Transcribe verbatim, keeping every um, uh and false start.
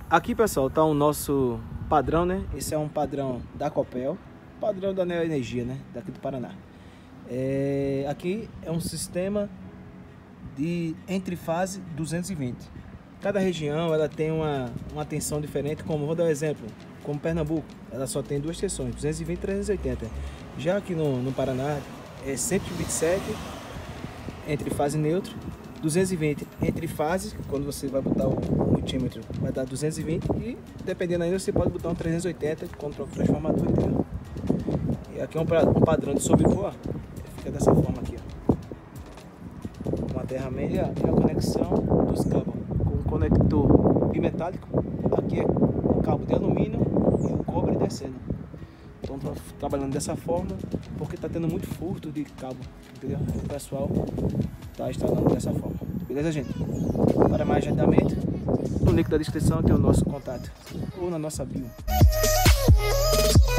Aqui, pessoal, tá o nosso padrão, né? Esse é um padrão da Copel, padrão da Neo Energia, né? Daqui do Paraná. É, aqui é um sistema de entrefase duzentos e vinte. Cada região ela tem uma, uma tensão diferente, como vou dar um exemplo, como Pernambuco, ela só tem duas tensões, duzentos e vinte e trezentos e oitenta. Já aqui no, no Paraná é cento e vinte e sete entre fase neutro, duzentos e vinte entre fase, quando você vai botar o multímetro vai dar duzentos e vinte e dependendo ainda você pode botar um trezentos e oitenta com o transformador, entendeu? E aqui é um, um padrão de sobrepor, fica dessa forma aqui, ó. Uma terra meia e a conexão dos cabos com o conector bimetálico. Aqui é o cabo de alumínio e o cobre descendo. Então tô trabalhando dessa forma porque está tendo muito furto de cabo, entendeu? O pessoal está instalando dessa forma. Beleza, gente? Para mais agendamento, no link da descrição tem o nosso contato ou na nossa bio.